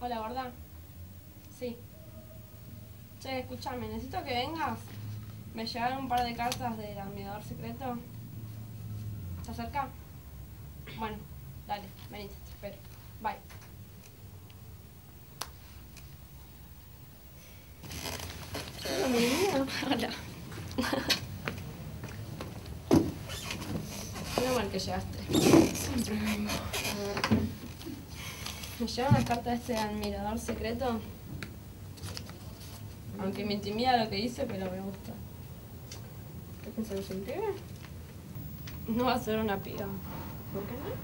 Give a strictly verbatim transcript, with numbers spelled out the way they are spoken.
Hola, gorda. Sí. Che, escúchame, necesito que vengas. Me llegaron un par de cartas del admirador secreto. ¿Se acerca? Bueno, dale, venite, te espero. Bye. Hola, mi niña. Hola. Menos mal que llegaste. Siempre vengo. Me llegaron las cartas de este admirador secreto. Aunque me intimida lo que dice, pero me gusta. ¿Qué pensás, que un pibe? No va a ser una piba. ¿Por qué no?